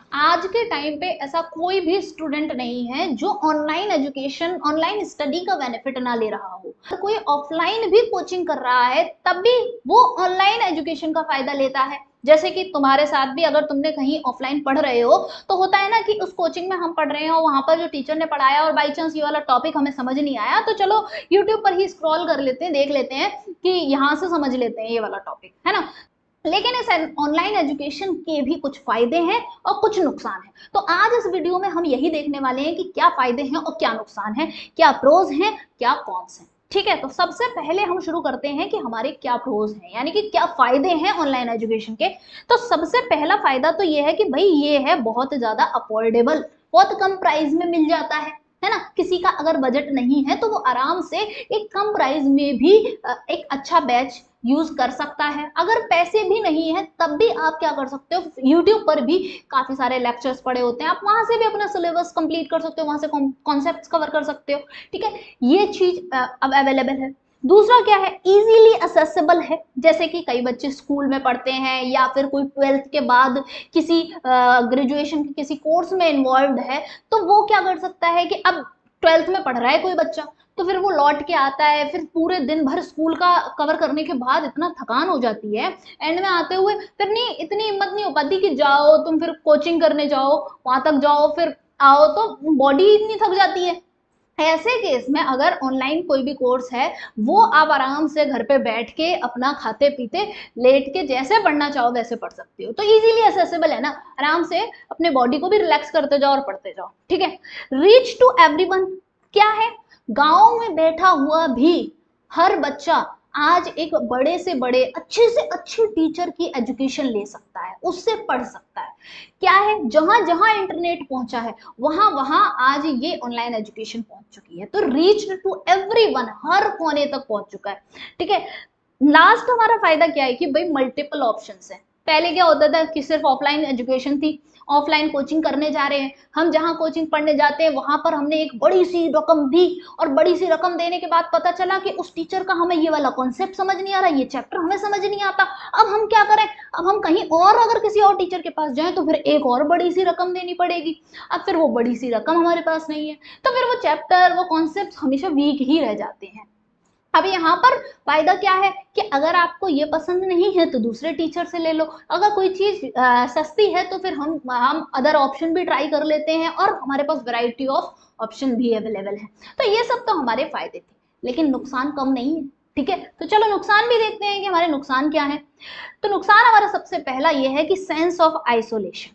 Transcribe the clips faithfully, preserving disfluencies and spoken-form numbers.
आज के टाइम पे ऐसा कोई भी स्टूडेंट नहीं है जो ऑनलाइन एजुकेशन ऑनलाइन स्टडी का बेनिफिट ना ले रहा हो। अगर कोई ऑफलाइन भी कोचिंग कर रहा है तब भी वो ऑनलाइन एजुकेशन का फायदा लेता है। जैसे कि तुम्हारे साथ भी अगर तुमने कहीं ऑफलाइन पढ़ रहे हो तो होता है ना कि उस कोचिंग में हम पढ़ रहे हो, वहां पर जो टीचर ने पढ़ाया और बाई चांस ये वाला टॉपिक हमें समझ नहीं आया तो चलो यूट्यूब पर ही स्क्रॉल कर लेते हैं, देख लेते हैं कि यहाँ से समझ लेते हैं ये वाला टॉपिक, है ना। लेकिन इस ऑनलाइन एजुकेशन के भी कुछ फायदे हैं और कुछ नुकसान हैं। तो आज इस वीडियो में हम यही देखने वाले हैं कि क्या फायदे हैं और क्या नुकसान है, क्या प्रोज हैं क्या कॉन्स हैं। ठीक है, तो सबसे पहले हम शुरू करते हैं कि हमारे क्या प्रोज हैं, यानी कि क्या फायदे हैं ऑनलाइन एजुकेशन के। तो सबसे पहला फायदा तो ये है कि भाई ये है बहुत ज्यादा अफोर्डेबल, बहुत कम प्राइस में मिल जाता है है ना। किसी का अगर बजट नहीं है तो वो आराम से एक कम प्राइस में भी एक अच्छा बैच यूज कर सकता है। अगर पैसे भी नहीं है तब भी आप क्या कर सकते हो, यूट्यूब पर भी काफी सारे लेक्चर्स पड़े होते हैं, आप वहां से भी अपना सिलेबस कंप्लीट कर सकते हो, वहां से कॉन्सेप्ट्स कवर कर सकते हो। ठीक है, ये चीज अब अवेलेबल है। दूसरा क्या है, इजीली असेसेबल है। जैसे कि कई बच्चे स्कूल में पढ़ते हैं या फिर कोई ट्वेल्थ के बाद किसी ग्रेजुएशन के किसी कोर्स में इन्वॉल्व है तो वो क्या कर सकता है कि अब ट्वेल्थ में पढ़ रहा है कोई बच्चा तो फिर वो लौट के आता है, फिर पूरे दिन भर स्कूल का कवर करने के बाद इतना थकान हो जाती है, एंड में आते हुए फिर नहीं इतनी हिम्मत नहीं हो पाती कि जाओ तुम फिर कोचिंग करने जाओ, वहां तक जाओ फिर आओ, तो बॉडी इतनी थक जाती है। ऐसे केस में अगर ऑनलाइन कोई भी कोर्स है वो आप आराम से घर पे बैठ के अपना खाते पीते लेट के जैसे पढ़ना चाहो वैसे पढ़ सकते हो, तो इजीली एक्सेसिबल है ना, आराम से अपने बॉडी को भी रिलैक्स करते जाओ और पढ़ते जाओ। ठीक है, रीच टू एवरीवन क्या है, गांव में बैठा हुआ भी हर बच्चा आज एक बड़े से बड़े अच्छे से अच्छे टीचर की एजुकेशन ले सकता है, उससे पढ़ सकता है। क्या है, जहां जहां इंटरनेट पहुंचा है वहां वहां आज ये ऑनलाइन एजुकेशन पहुंच चुकी है, तो रीच टू एवरीवन, हर कोने तक पहुंच चुका है। ठीक है, लास्ट हमारा फायदा क्या है कि भाई मल्टीपल ऑप्शंस है। पहले क्या होता था कि सिर्फ ऑफलाइन एजुकेशन थी, ऑफलाइन कोचिंग करने जा रहे हैं, हम जहां कोचिंग पढ़ने जाते हैं वहां पर हमने एक बड़ी सी रकम दी और बड़ी सी रकम देने के बाद पता चला कि उस टीचर का हमें ये वाला कॉन्सेप्ट समझ नहीं आ रहा, ये चैप्टर हमें समझ नहीं आता। अब हम क्या करें, अब हम कहीं और अगर किसी और टीचर के पास जाएं तो फिर एक और बड़ी सी रकम देनी पड़ेगी। अब फिर वो बड़ी सी रकम हमारे पास नहीं है तो फिर वो चैप्टर वो कॉन्सेप्ट हमेशा वीक ही रह जाते हैं। अब यहाँ पर फायदा क्या है कि अगर आपको ये पसंद नहीं है तो दूसरे टीचर से ले लो, अगर कोई चीज सस्ती है तो फिर हम हम अदर ऑप्शन भी ट्राई कर लेते हैं और हमारे पास वैरायटी ऑफ ऑप्शन भी अवेलेबल है। तो ये सब तो हमारे फायदे थे, लेकिन नुकसान कम नहीं है। ठीक है, तो चलो नुकसान भी देखते हैं कि हमारे नुकसान क्या है। तो नुकसान हमारा सबसे पहला ये है कि सेंस ऑफ आइसोलेशन।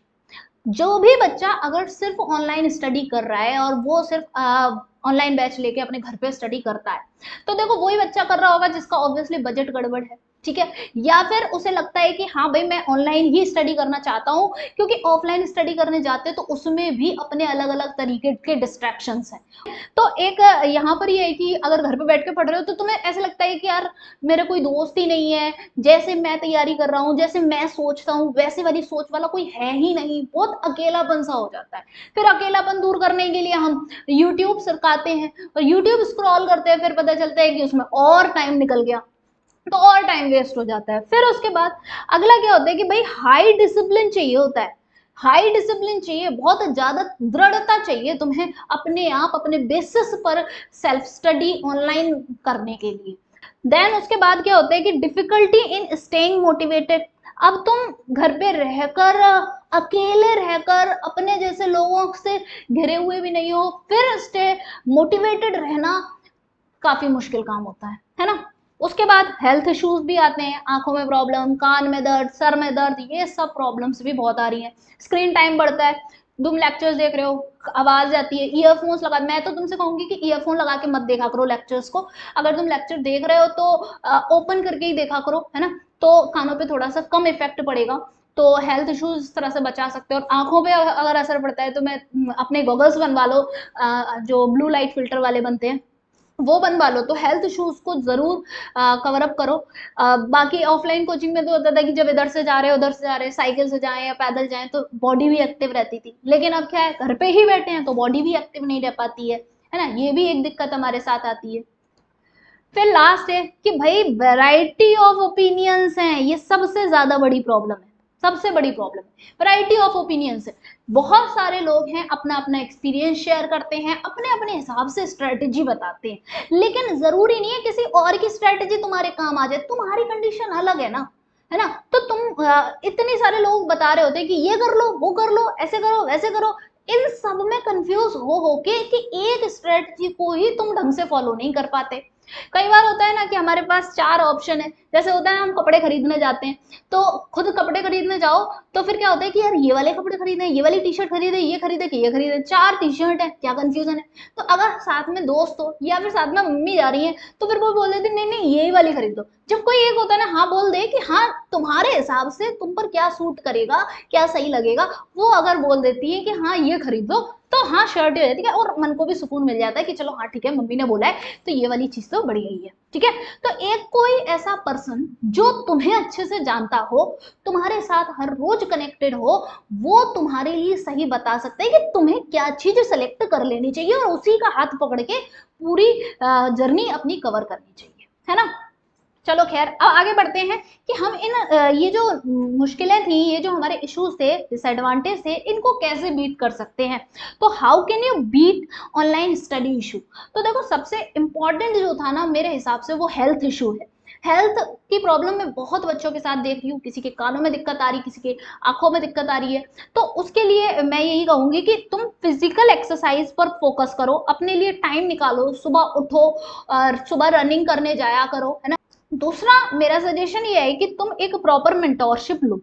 जो भी बच्चा अगर सिर्फ ऑनलाइन स्टडी कर रहा है और वो सिर्फ ऑनलाइन बैच लेके अपने घर पे स्टडी करता है तो देखो वही बच्चा कर रहा होगा जिसका ऑब्वियसली बजट गड़बड़ है। ठीक है, या फिर उसे लगता है कि हाँ भाई मैं ऑनलाइन ही स्टडी करना चाहता हूँ, क्योंकि ऑफलाइन स्टडी करने जाते तो उसमें भी अपने अलग अलग तरीके के डिस्ट्रैक्शंस हैं। तो एक यहाँ पर ये है कि अगर घर पे बैठ के पढ़ रहे हो तो तुम्हें ऐसा लगता है कि यार मेरा कोई दोस्त ही नहीं है, जैसे मैं तैयारी कर रहा हूँ जैसे मैं सोचता हूँ वैसे वाली सोच वाला कोई है ही नहीं, बहुत अकेलापन सा हो जाता है। फिर अकेलापन दूर करने के लिए हम यूट्यूब सरकाते हैं और यूट्यूब स्क्रॉल करते हैं, फिर पता चलता है कि उसमें और टाइम निकल गया तो और टाइम वेस्ट हो जाता है। फिर उसके बाद अगला क्या होता है कि भाई हाई डिसिप्लिन चाहिए होता है, हाई डिसिप्लिन चाहिए, बहुत ज्यादा दृढ़ता चाहिए तुम्हें अपने आप अपने बेसिस पर सेल्फ स्टडी ऑनलाइन करने के लिए। देन उसके बाद क्या होता है कि डिफिकल्टी इन स्टेइंग मोटिवेटेड। अब तुम घर पे रहकर अकेले रहकर अपने जैसे लोगों से घिरे हुए भी नहीं हो, फिर स्टे मोटिवेटेड रहना काफी मुश्किल काम होता है है ना। उसके बाद हेल्थ इश्यूज भी आते हैं, आंखों में प्रॉब्लम, कान में दर्द, सर में दर्द, ये सब प्रॉब्लम्स भी बहुत आ रही हैं। स्क्रीन टाइम बढ़ता है, तुम लेक्चर्स देख रहे हो आवाज आती है, ईयरफोन्स लगा, मैं तो तुमसे कहूंगी कि ईयरफोन लगा के मत देखा करो लेक्चर्स को। अगर तुम लेक्चर देख रहे हो तो ओपन करके ही देखा करो, है ना, तो कानों पे थोड़ा सा कम इफेक्ट पड़ेगा, तो हेल्थ इश्यूज इस तरह से बचा सकते हो। और आंखों पे अगर असर पड़ता है तो मैं अपने गॉगल्स बनवा लो, जो ब्लू लाइट फिल्टर वाले बनते हैं वो बनवा लो, तो हेल्थ इश्यूज को जरूर कवर अप करो। आ, बाकी ऑफलाइन कोचिंग में तो होता था कि जब इधर से जा रहे हो उधर से जा रहे हैं, साइकिल से जाएं या पैदल जाएं तो बॉडी भी एक्टिव रहती थी, लेकिन अब क्या है घर पे ही बैठे हैं तो बॉडी भी एक्टिव नहीं रह पाती है है ना, ये भी एक दिक्कत हमारे साथ आती है। फिर लास्ट है कि भाई वैरायटी ऑफ ओपिनियंस हैं, ये सबसे ज्यादा बड़ी प्रॉब्लम है, सबसे बड़ी प्रॉब्लम। वैरायटी ऑफ ओपिनियंस है, बहुत सारे लोग हैं अपना अपना एक्सपीरियंस शेयर करते हैं, अपने अपने हिसाब से स्ट्रेटेजी बताते हैं, लेकिन जरूरी नहीं है किसी और की स्ट्रेटेजी तुम्हारे काम आ जाए, तुम्हारी कंडीशन अलग है ना, है ना। तो तुम आ, इतने सारे लोग बता रहे होते हैं कि ये कर लो, वो कर लो, ऐसे करो, वैसे करो, इन सब में कंफ्यूज हो होके कि एक स्ट्रेटजी को ही तुम ढंग से फॉलो नहीं कर पाते। कई बार होता है ना कि हमारे पास चार ऑप्शन है, जैसे होता है हम कपड़े खरीदने जाते हैं, तो खुद कपड़े खरीदने जाओ तो फिर क्या होता है कि यार ये वाले कपड़े खरीदे, ये वाली टी शर्ट खरीदे, ये खरीदे कि ये खरीदे, चार टी शर्ट है, क्या कंफ्यूजन है। तो अगर साथ में दोस्त हो या फिर साथ में मम्मी जा रही है तो फिर वो बोल देती नहीं नहीं यही वाली खरीद दो। जब कोई एक होता है ना हाँ बोल दे कि हाँ तुम्हारे हिसाब से तुम पर क्या सूट करेगा, क्या सही लगेगा, वो अगर बोल देती है कि हाँ ये खरीद दो, तो हाँ शर्ट हो जाती है और मन को भी सुकून मिल जाता है कि चलो हाँ ठीक है मम्मी ने बोला है तो ये वाली चीज तो बढ़िया ही है, ठीक है। तो एक कोई ऐसा पर्सन जो तुम्हें अच्छे से जानता हो, तुम्हारे साथ हर रोज कनेक्टेड हो, वो तुम्हारे लिए सही बता सकता है कि तुम्हें क्या चीज सेलेक्ट कर लेनी चाहिए और उसी का हाथ पकड़ के पूरी जर्नी अपनी कवर करनी चाहिए, है ना। चलो खैर अब आगे बढ़ते हैं कि हम इन ये जो मुश्किलें थी, ये जो हमारे इश्यूज थे, डिसएडवांटेज थे, इनको कैसे बीट कर सकते हैं। तो how can you beat online study issue. तो देखो सबसे इंपॉर्टेंट जो था ना मेरे हिसाब से वो हेल्थ इशू है। हेल्थ की प्रॉब्लम मैं बहुत बच्चों के साथ देख रही हूँ, किसी के कानों में दिक्कत आ रही, किसी के आंखों में दिक्कत आ रही है। तो उसके लिए मैं यही कहूंगी कि तुम फिजिकल एक्सरसाइज पर फोकस करो, अपने लिए टाइम निकालो, सुबह उठो और सुबह रनिंग करने जाया करो, है ना। दूसरा मेरा सजेशन ये है कि तुम एक प्रॉपर मेंटोरशिप लो।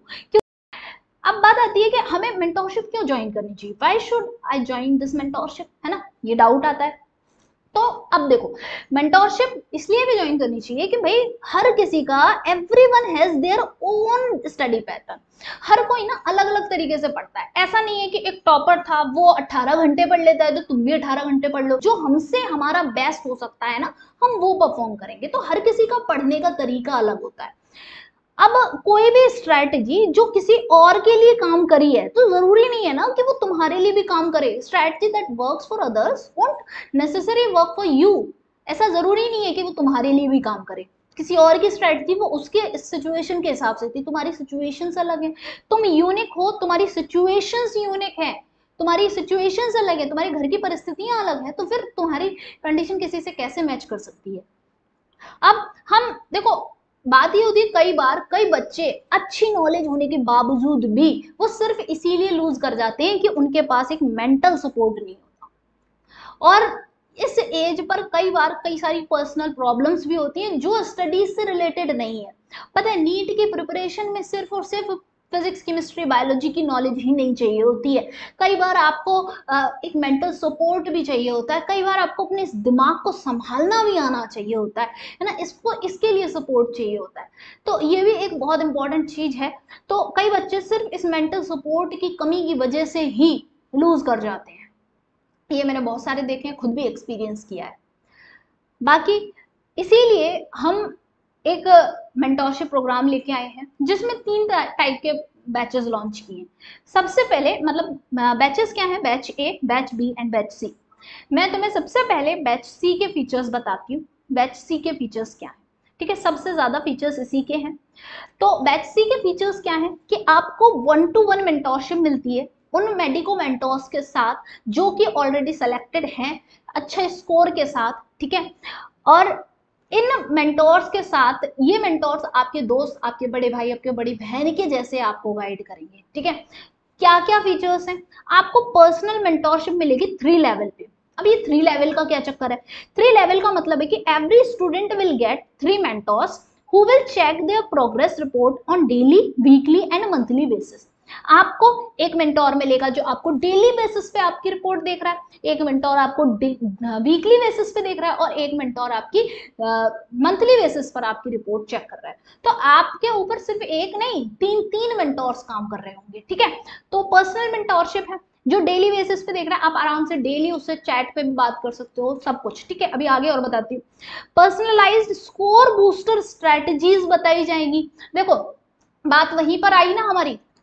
अब बात आती है कि हमें मेंटोरशिप क्यों ज्वाइन करनी चाहिए, why should I join this mentorship, है ना, ये डाउट आता है। तो अब देखो मेंटोरशिप इसलिए भी ज्वाइन करनी चाहिए कि भाई हर किसी का everyone has their own study pattern, हर कोई ना अलग अलग तरीके से पढ़ता है। ऐसा नहीं है कि एक टॉपर था वो अठारह घंटे पढ़ लेता है तो तुम भी अठारह घंटे पढ़ लो। जो हमसे हमारा बेस्ट हो सकता है ना हम वो परफॉर्म करेंगे। तो हर किसी का पढ़ने का तरीका अलग होता है। अब कोई भी स्ट्रैटेजी जो किसी और के लिए काम करी है तो जरूरी नहीं है ना कि वो तुम्हारे लिए भी काम करे। Strategy that works for others won't necessary work for you. ऐसा जरूरी नहीं है कि वो तुम्हारे लिए भी काम करे। किसी और की स्ट्रैटेजी वो उसके सिचुएशन के हिसाब से थी, तुम्हारी सिचुएशंस अलग है, तुम यूनिक हो, तुम्हारी सिचुएशंस यूनिक है, तुम्हारी सिचुएशंस अलग है, तुम्हारी घर की परिस्थितियां अलग है, तो फिर तुम्हारी कंडीशन किसी से कैसे मैच कर सकती है। अब हम देखो बात ये होती है कई बार कई बच्चे अच्छी नॉलेज होने के बावजूद भी वो सिर्फ इसीलिए लूज कर जाते हैं कि उनके पास एक मेंटल सपोर्ट नहीं होता। और इस एज पर कई बार कई सारी पर्सनल प्रॉब्लम्स भी होती हैं जो स्टडीज से रिलेटेड नहीं है। पता है नीट की प्रिपरेशन में सिर्फ और सिर्फ फिजिक्स केमिस्ट्री बायोलॉजी की नॉलेज ही नहीं चाहिए होती है, कई बार आपको एक मेंटल सपोर्ट भी चाहिए होता है, कई बार आपको अपने इस दिमाग को संभालना भी आना चाहिए होता है है ना, इसको इसके लिए सपोर्ट चाहिए होता है। तो ये भी एक बहुत इंपॉर्टेंट चीज है। तो कई बच्चे सिर्फ इस मेंटल सपोर्ट की कमी की वजह से ही लूज कर जाते हैं। ये मैंने बहुत सारे देखे हैं, खुद भी एक्सपीरियंस किया है। बाकी इसीलिए हम एक मेंटोरशिप प्रोग्राम लेके आए हैं जिसमें तीन टाइप के बैचेस लॉन्च किए। सबसे पहले मतलब बैचेस क्या हैं, batch A, batch B and batch C. मैं तुम्हें सबसे पहले बैच सी के फीचर्स बताती हूँ। बैच सी के फीचर्स क्या हैं, ठीक है, सबसे ज्यादा फीचर्स इसी के हैं। तो बैच सी के फीचर्स क्या हैं कि आपको वन टू वन मेंटोरशिप मिलती है उन मेडिको मेंटोर्स के साथ जो कि ऑलरेडी सेलेक्टेड हैं अच्छे स्कोर के साथ, ठीक है। और इन मेंटोर्स के साथ ये मेंटोर्स आपके दोस्त, आपके बड़े भाई, आपके बड़ी बहन के जैसे आपको गाइड करेंगे, ठीक है। क्या क्या फीचर्स हैं, आपको पर्सनल मेंटोरशिप मिलेगी थ्री लेवल पे। अब ये थ्री लेवल का क्या चक्कर है, थ्री लेवल का मतलब है कि every student will get three mentors who will check their progress report on daily, weekly and monthly basis. आपको एक मेंटोर मिलेगा जो आपको डेली बेसिस पे आपकी रिपोर्ट देख रहा है, एक मेंटोर आपको वीकली बेसिस पे देख रहा है और एक मेंटोर आपकी मंथली बेसिस पर आपकी रिपोर्ट चेक कर रहा है। तो आपके ऊपर सिर्फ एक नहीं तीन तीन मेंटोर्स काम कर रहे होंगे, ठीक है। तो पर्सनल मेंटोरशिप है जो डेली बेसिस पे देख रहा है, आप आराम से डेली उससे चैट पे भी बात कर सकते हो, सब कुछ, ठीक है। अभी आगे और बताती हूँ। पर्सनलाइज्ड स्कोर बूस्टर स्ट्रेटजीज बताई जाएंगी। देखो बात वहीं पर आई ना हमारी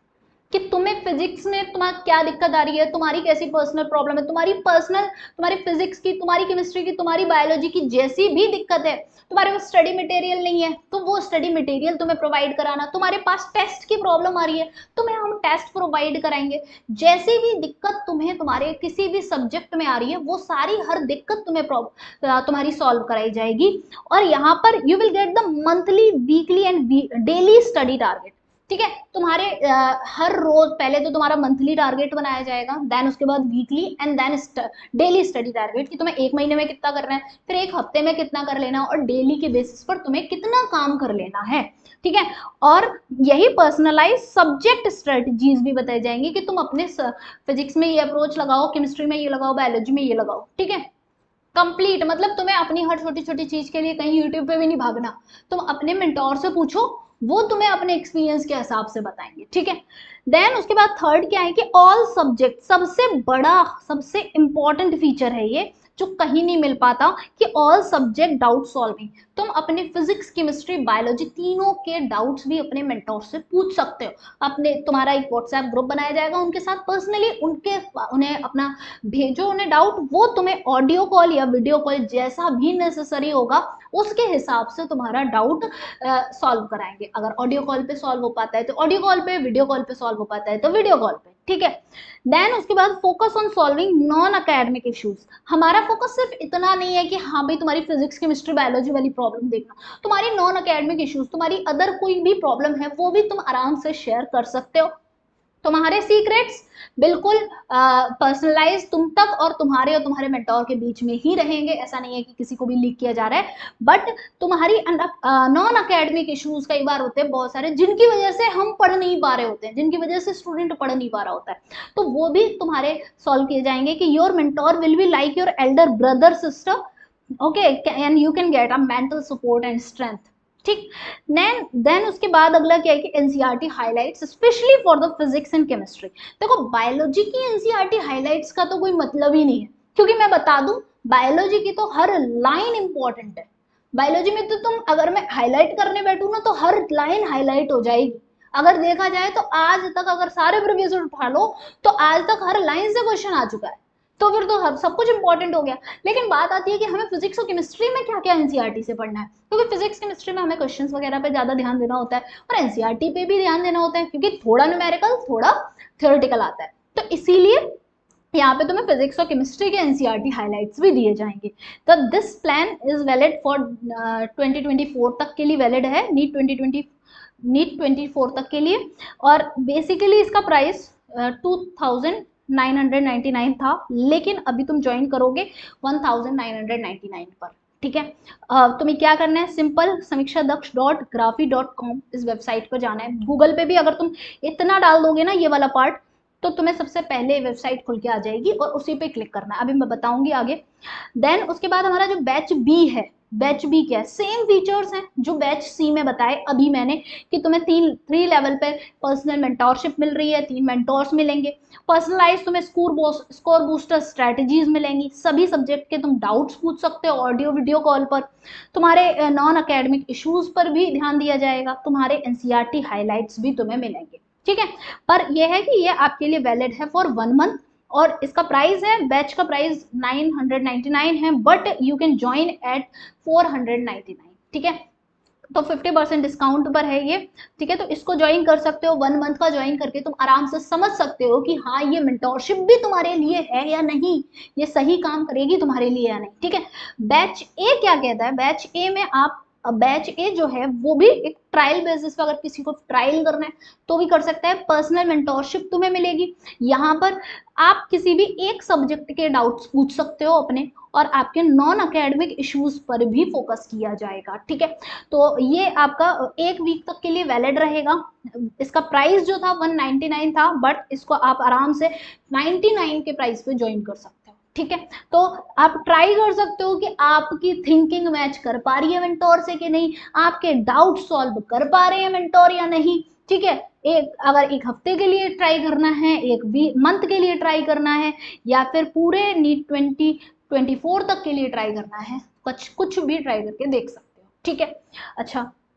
कि तुम्हें फिजिक्स में तुम्हारा क्या दिक्कत आ रही है, तुम्हारी कैसी पर्सनल प्रॉब्लम है, तुम्हारी पर्सनल, तुम्हारी फिजिक्स की, तुम्हारी केमिस्ट्री की, तुम्हारी बायोलॉजी की जैसी भी दिक्कत है, तुम्हारे पास स्टडी मटेरियल नहीं है तो वो स्टडी मटेरियल तुम्हें प्रोवाइड कराना, तुम्हारे पास टेस्ट की प्रॉब्लम आ रही है तुम्हें हम टेस्ट प्रोवाइड कराएंगे, जैसी भी दिक्कत तुम्हें तुम्हारे किसी भी सब्जेक्ट में आ रही है वो सारी हर दिक्कत तुम्हें तुम्हारी सॉल्व कराई जाएगी। और यहाँ पर you will get the monthly, weekly and daily study target. ठीक है, तुम्हारे आ, हर रोज पहले तो तुम्हारा मंथली टारगेट बनाया जाएगा, देन उसके बाद weekly and then daily study target कि तुम्हें एक महीने में कितना करना है, फिर एक हफ्ते में कितना कर लेना है, और डेली के बेसिस पर तुम्हें कितना काम कर लेना है। ठीक है, और यही पर्सनलाइज सब्जेक्ट स्ट्रेटजीज भी बताई जाएंगी कि तुम अपने फिजिक्स में ये अप्रोच लगाओ, केमिस्ट्री में ये लगाओ, बायोलॉजी में ये लगाओ। ठीक है, कंप्लीट मतलब तुम्हें अपनी हर छोटी छोटी चीज के लिए कहीं यूट्यूब पे भी नहीं भागना, तुम अपने मेंटोर से पूछो, वो तुम्हें अपने एक्सपीरियंस के हिसाब से बताएंगे। ठीक है, देन उसके बाद थर्ड क्या है कि ऑल सब्जेक्ट, सबसे बड़ा सबसे इंपॉर्टेंट फीचर है ये जो कहीं नहीं मिल पाता कि ऑल सब्जेक्ट डाउट सॉल्विंग, तुम अपने फिजिक्स, केमिस्ट्री, बायोलॉजी तीनों के डाउट्स भी अपने मेंटोर से पूछ सकते हो। अपने तुम्हारा एक व्हाट्सएप ग्रुप बनाया जाएगा, उनके साथ पर्सनली उनके उन्हें अपना भेजो उन्हें डाउट, वो तुम्हें ऑडियो कॉल या वीडियो कॉल जैसा भी नेसेसरी होगा उसके हिसाब से तुम्हारा डाउट सॉल्व कराएंगे। अगर ऑडियो कॉल पे सॉल्व हो पाता है तो ऑडियो कॉल पे, वीडियो कॉल पे सॉल्व हो पाता है तो वीडियो कॉल पे। ठीक है, देन उसके बाद focus on solving non academic issues. हमारा फोकस सिर्फ इतना नहीं है कि हाँ भाई तुम्हारी फिजिक्स, केमिस्ट्री, बायोलॉजी वाली प्रॉब्लम देखना, तुम्हारी नॉन अकेडमिक इश्यूज, तुम्हारी अदर कोई भी प्रॉब्लम है वो भी तुम आराम से शेयर कर सकते हो। तुम्हारे सीक्रेट्स बिल्कुल पर्सनलाइज तुम तक और तुम्हारे और तुम्हारे मेंटोर के बीच में ही रहेंगे, ऐसा नहीं है कि किसी को भी लीक किया जा रहा है। बट तुम्हारी नॉन अकेडमिक इश्यूज कई बार होते हैं बहुत सारे, जिनकी वजह से हम पढ़ नहीं पा रहे होते हैं, जिनकी वजह से स्टूडेंट पढ़ नहीं पा रहा होता है, तो वो भी तुम्हारे सॉल्व किए जाएंगे कि your mentor will be like your elder brother sister. Okay, and you can get a mental support and strength. ठीक, देन देन उसके बाद अगला क्या है कि NCERT highlights specially for the physics and chemistry. देखो बायोलॉजी की एनसीईआरटी हाइलाइट्स का तो कोई मतलब ही नहीं है, क्योंकि मैं बता दूं बायोलॉजी की तो हर लाइन इंपॉर्टेंट है। बायोलॉजी में तो तुम अगर मैं हाईलाइट करने बैठू ना तो हर लाइन हाईलाइट हो जाएगी। अगर देखा जाए तो आज तक अगर सारे प्रीवियस उठा लो तो आज तक हर लाइन से क्वेश्चन आ चुका है, तो फिर तो हर सब कुछ इंपॉर्टेंट हो गया। लेकिन बात आती है कि हमें फिजिक्स और केमिस्ट्री में क्या क्या एनसीईआरटी से पढ़ना है, क्योंकि फिजिक्स केमिस्ट्री में हमें क्वेश्चंस वगैरह पे ज्यादा ध्यान देना होता है और एनसीईआरटी पे भी ध्यान देना होता है, क्योंकि थोड़ा न्यूमेरिकल थोड़ा थ्योरेटिकल आता है। तो इसीलिए यहाँ पे तुम्हें फिजिक्स और केमिस्ट्री के एनसीईआरटी हाइलाइट्स भी दिए जाएंगे। तो this plan is valid for twenty twenty four तक के लिए वैलिड है, NEET twenty twenty NEET twenty four तक के लिए। और बेसिकली इसका price two thousand nine hundred ninety nine था, लेकिन अभी तुम ज्वाइन करोगे one thousand nine hundred ninety nine पर। ठीक है, uh, तुम्हें क्या करना है, simple Samiksha Daksh dot graphy dot com इस वेबसाइट पर जाना है। गूगल पे भी अगर तुम इतना डाल दोगे ना ये वाला पार्ट तो तुम्हें सबसे पहले वेबसाइट खुल के आ जाएगी और उसी पे क्लिक करना है, अभी मैं बताऊंगी आगे। देन उसके बाद हमारा जो बैच बी है, बैच बी क्या है, सेम फीचर्स हैं जो बैच सी में बताए अभी मैंने कि तुम्हें तीन थ्री लेवल पे पर्सनल मेंटोरशिप मिल रही है, तीन मेंटोर्स मिलेंगे, पर्सनलाइज तुम्हें स्कोर स्कोर बूस्टर स्ट्रेटजीज मिलेंगी, सभी सब्जेक्ट के तुम डाउट्स पूछ सकते हो ऑडियो वीडियो कॉल पर, तुम्हारे नॉन अकेडमिक इश्यूज पर भी ध्यान दिया जाएगा, तुम्हारे एनसीईआरटी हाइलाइट्स भी तुम्हें मिलेंगे। ठीक है, पर यह है कि ये आपके लिए वैलिड है फॉर वन मंथ और इसका प्राइस है, बैच का price nine hundred ninety nine है, but you can join at four hundred ninety nine. ठीक है, तो फिफ्टी परसेंट डिस्काउंट पर है ये। ठीक है, तो इसको ज्वाइन कर सकते हो, वन मंथ का ज्वाइन करके तुम आराम से समझ सकते हो कि हाँ ये मेंटोरशिप भी तुम्हारे लिए है या नहीं, ये सही काम करेगी तुम्हारे लिए या नहीं। ठीक है, बैच ए क्या कहता है, बैच ए में आप बैच ए जो है वो भी एक ट्रायल बेसिस पे, अगर किसी को ट्रायल करना है तो भी कर सकता है, पर्सनल मेंटोरशिप तुम्हें मिलेगी। यहाँ पर आप किसी भी एक सब्जेक्ट के डाउट्स पूछ सकते हो अपने, और आपके नॉन अकेडमिक इश्यूज पर भी फोकस किया जाएगा। ठीक है, तो ये आपका एक वीक तक के लिए वैलिड रहेगा। इसका प्राइस जो था वन नाइन्टी नाइन था, बट इसको आप आराम से नाइन्टी नाइन के प्राइस पे ज्वाइन कर सकते हो। ठीक है, तो आप ट्राई कर सकते हो कि आपकी थिंकिंग मैच कर पा रही है मेंटोर से कि नहीं, आपके डाउट सॉल्व कर पा रहे हैं मेंटोर या नहीं। ठीक है, एक अगर एक हफ्ते के लिए ट्राई करना है, एक वीक मंथ के लिए ट्राई करना है, या फिर पूरे नीट ट्वेंटी ट्वेंटी फोर तक के लिए ट्राई करना है, कुछ कुछ भी ट्राई करके देख सकते हो। ठीक है, अच्छा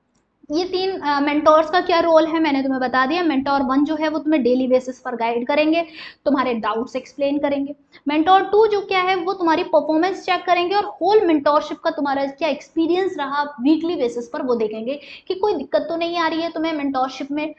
ये तीन मेंटोर्स uh, का क्या रोल है मैंने तुम्हें बता दिया। मेंटोर वन जो है वो तुम्हें डेली बेसिस पर गाइड करेंगे, तुम्हारे डाउट्स एक्सप्लेन करेंगे। मेंटोर टू जो क्या है वो तुम्हारी परफॉर्मेंस चेक करेंगे और होल मेंटोरशिप का तुम्हारा क्या एक्सपीरियंस रहा वीकली बेसिस पर वो देखेंगे कि कोई दिक्कत तो नहीं आ रही है तुम्हें मेंटोरशिप में।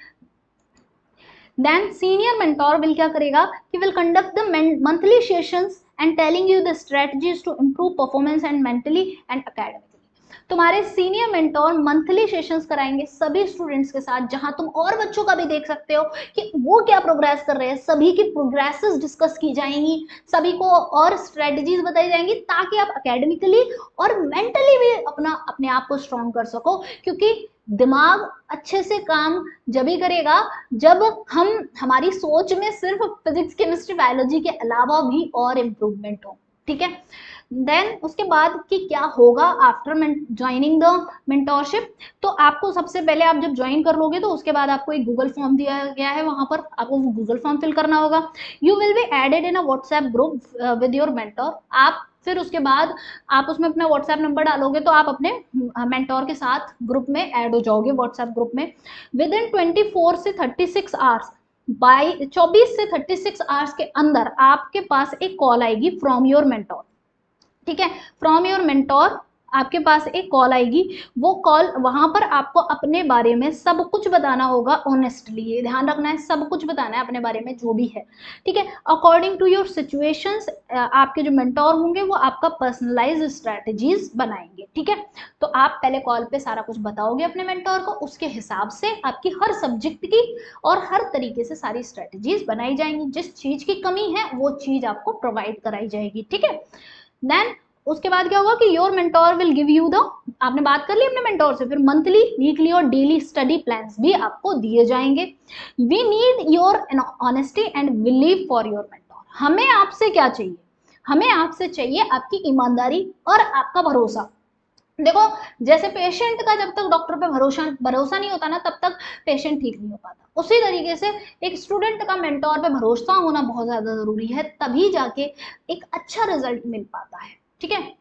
देन सीनियर मेंटोर विल क्या करेगा कि will conduct the monthly sessions and telling you the strategies to improve performance and mentally and academically. तुम्हारे सीनियर मेंटोर मंथली सेशंस कराएंगे सभी स्टूडेंट्स के साथ, जहां तुम और बच्चों का भी देख सकते हो कि वो क्या प्रोग्रेस कर रहे हैं, सभी की प्रोग्रेसेस डिस्कस की जाएंगी, सभी को और स्ट्रेटजीज बताई जाएंगी ताकि आप एकेडमिकली और मेंटली भी अपना अपने आप को स्ट्रॉन्ग कर सको। क्योंकि दिमाग अच्छे से काम जब ही करेगा जब हम हमारी सोच में सिर्फ फिजिक्स केमिस्ट्री बायोलॉजी के अलावा भी और इम्प्रूवमेंट हो, ठीक है। देन उसके बाद कि क्या होगा आफ्टर ज्वाइनिंग द मेंटोरशिप, तो आपको सबसे पहले आप जब ज्वाइन कर लोगे तो उसके बाद आपको एक गूगल फॉर्म दिया गया है, वहां पर आपको गूगल फॉर्म फिल करना होगा। You will be added in a WhatsApp group with your mentor. आप फिर उसके बाद आप उसमें अपना व्हाट्सएप नंबर डालोगे तो आप अपने मेंटोर के साथ ग्रुप में ऐड हो जाओगे व्हाट्सएप ग्रुप में। विद इन ट्वेंटी फोर से थर्टी सिक्स आवर्स, बाई चौबीस से थर्टी सिक्स आवर्स के अंदर आपके पास एक कॉल आएगी फ्रॉम योर मेंटोर, ठीक है। फ्रॉम योर मेंटोर आपके पास एक कॉल आएगी, वो कॉल वहां पर आपको अपने बारे में सब कुछ बताना होगा ऑनेस्टली, ये ध्यान रखना है, सब कुछ बताना है अपने बारे में जो भी है, ठीक है। अकॉर्डिंग टू योर सिचुएशंस आपके जो मेंटोर होंगे वो आपका पर्सनलाइज स्ट्रेटजीज बनाएंगे, ठीक है। तो आप पहले कॉल पे सारा कुछ बताओगे अपने मेंटोर को, उसके हिसाब से आपकी हर सब्जेक्ट की और हर तरीके से सारी स्ट्रेटजीज बनाई जाएंगी, जिस चीज की कमी है वो चीज आपको प्रोवाइड कराई जाएगी, ठीक है। देन उसके बाद क्या होगा कि your mentor will give you the, आपने बात कर ली अपने मेंटोर से, फिर मंथली वीकली और डेली स्टडी प्लान्स भी आपको दिए जाएंगे। We need your honesty and believe for your mentor. हमें आपसे क्या चाहिए, हमें आपसे चाहिए आपकी ईमानदारी और आपका भरोसा। देखो जैसे पेशेंट का जब तक डॉक्टर पे भरोसा भरोसा नहीं होता ना तब तक पेशेंट ठीक नहीं हो पाता, उसी तरीके से एक स्टूडेंट का मेंटोर पे भरोसा होना बहुत ज्यादा जरूरी है, तभी जाके एक अच्छा रिजल्ट मिल पाता है, ठीक है।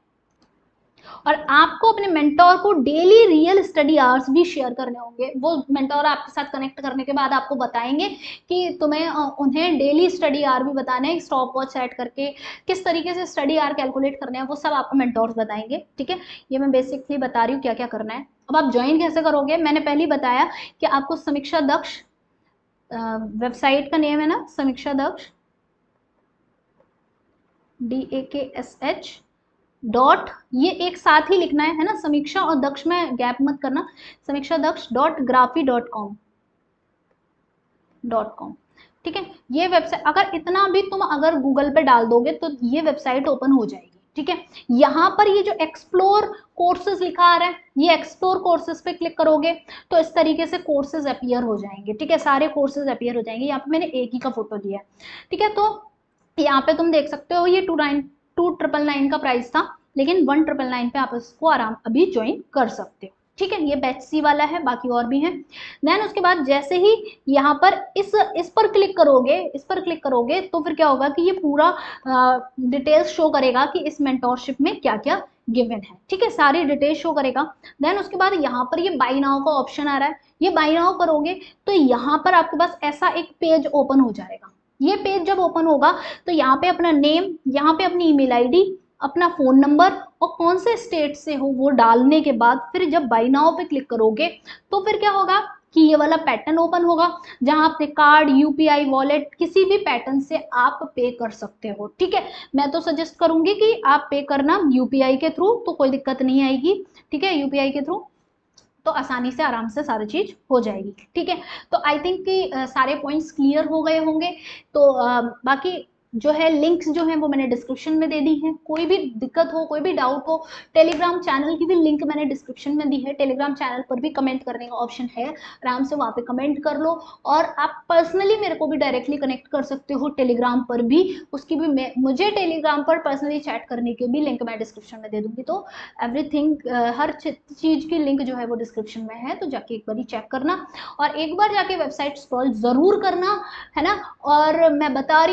और आपको अपने मेंटोर को डेली रियल स्टडी आवर्स भी शेयर करने होंगे। वो मेंटोर आपके साथ कनेक्ट करने के बाद आपको बताएंगे कि तुम्हें उन्हें डेली स्टडी आवर भी बताने हैं, स्टॉप वॉच सेट करके किस तरीके से स्टडी आवर कैलकुलेट करने हैं, वो सब आपको मेंटोर्स बताएंगे, ठीक है। ये मैं बेसिकली बता रही हूँ क्या क्या करना है। अब आप ज्वाइन कैसे करोगे, मैंने पहले बताया कि आपको समीक्षा दक्ष, वेबसाइट का नेम है ना समीक्षा दक्ष, डी ए के एस एच डॉट, ये एक साथ ही लिखना है है ना, समीक्षा और दक्ष में गैप मत करना, Samiksha Daksh dot graphy dot com dot com, ठीक है। ये वेबसाइट अगर इतना भी तुम अगर गूगल पे डाल दोगे तो ये वेबसाइट ओपन हो जाएगी, ठीक है। यहाँ पर ये जो एक्सप्लोर कोर्सेज लिखा आ रहा है, ये एक्सप्लोर कोर्सेज पे क्लिक करोगे तो इस तरीके से कोर्सेज अपीयर हो जाएंगे, ठीक है, सारे कोर्सेज अपीयर हो जाएंगे। यहाँ पे मैंने एक ही का फोटो दिया है, ठीक है। तो यहाँ पे तुम देख सकते हो ये two nine two triple nine का प्राइस था, लेकिन वन ट्रिपल नाइन पे आप इसको आराम अभी ज्वाइन कर सकते हो, ठीक है। ये बैच सी वाला है, बाकी और भी हैं। देन उसके बाद जैसे ही यहाँ पर इस इस पर क्लिक करोगे इस पर क्लिक करोगे तो फिर क्या होगा कि ये पूरा डिटेल्स शो करेगा कि इस मेंटोरशिप में क्या क्या गिवन है, ठीक है, सारी डिटेल शो करेगा। देन उसके बाद यहाँ पर ये बाय नाउ का ऑप्शन आ रहा है, ये बाय नाउ करोगे तो यहाँ पर आपके पास ऐसा एक पेज ओपन हो जाएगा। ये पेज जब ओपन होगा तो यहाँ पे अपना नेम, यहाँ पे अपनी ईमेल आईडी, अपना फोन नंबर और कौन से स्टेट से हो वो डालने के बाद फिर जब बाय नाउ पे क्लिक करोगे तो फिर क्या होगा कि ये वाला पैटर्न ओपन होगा जहां अपने कार्ड, यूपीआई, वॉलेट किसी भी पैटर्न से आप पे कर सकते हो, ठीक है। मैं तो सजेस्ट करूंगी कि आप पे करना यूपीआई के थ्रू, तो कोई दिक्कत नहीं आएगी, ठीक है, यूपीआई के थ्रू तो आसानी से आराम से सारी चीज हो जाएगी, ठीक है। तो आई थिंक कि सारे पॉइंट्स क्लियर हो गए होंगे। तो आ, बाकी जो है लिंक्स जो है वो मैंने डिस्क्रिप्शन में दे दी है, कोई भी दिक्कत हो, कोई भी डाउट हो, टेलीग्राम चैनल की भी लिंक मैंने डिस्क्रिप्शन में दी है, टेलीग्राम चैनल पर भी कमेंट करने का ऑप्शन है, आराम से वहाँ पे कमेंट कर लो। और आप पर्सनली मेरे को भी डायरेक्टली कनेक्ट कर सकते हो टेलीग्राम पर भी, उसकी भी मैं मुझे टेलीग्राम पर पर्सनली चैट करने की भी लिंक मैं डिस्क्रिप्शन में दे दूंगी। तो एवरीथिंग, हर चीज़ की लिंक जो है वो डिस्क्रिप्शन में है, तो जाके एक बार चेक करना और एक बार जाके वेबसाइट स्क्रॉल जरूर करना, है ना। और मैं बता रही हूँ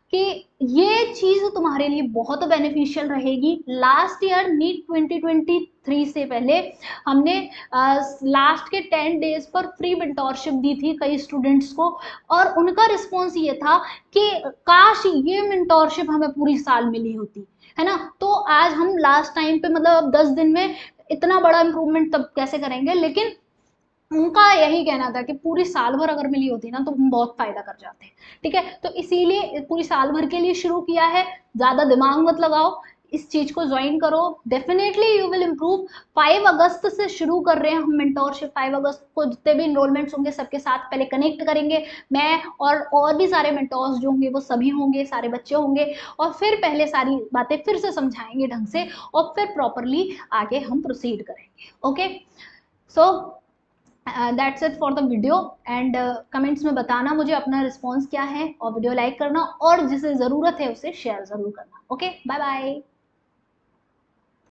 कि ये चीज तुम्हारे लिए बहुत बेनिफिशियल रहेगी। Last year NEET twenty twenty three से पहले हमने लास्ट के टेन डेज पर फ्री मेंटोरशिप दी थी कई स्टूडेंट्स को, और उनका रिस्पॉन्स ये था कि काश ये मेंटोरशिप हमें पूरी साल मिली होती, है ना। तो आज हम लास्ट टाइम पे मतलब दस दिन में इतना बड़ा इंप्रूवमेंट तब कैसे करेंगे, लेकिन उनका यही कहना था कि पूरी साल भर अगर मिली होती ना तो हम बहुत फायदा कर जाते। ठीक है, तो इसीलिए पूरी साल भर के लिए शुरू किया है। ज्यादा दिमाग मत लगाओ, इस चीज को ज्वाइन करो, definitely you will improve. Five अगस्त से शुरू कर रहे हैं हम मेंटोरशिप। फाइव अगस्त को जितने भी इनरोलमेंट्स होंगे सबके साथ पहले कनेक्ट करेंगे, मैं और और भी सारे मेंटोर्स जो होंगे वो सभी होंगे, सारे बच्चे होंगे, और फिर पहले सारी बातें फिर से समझाएंगे ढंग से, और फिर प्रॉपरली आगे हम प्रोसीड करेंगे। Okay, so that's it for the video, and comments में बताना मुझे अपना रिस्पॉन्स क्या है, और वीडियो लाइक करना, और जिसे ज़रूरत है उसे शेयर ज़रूर करना। Okay, bye bye.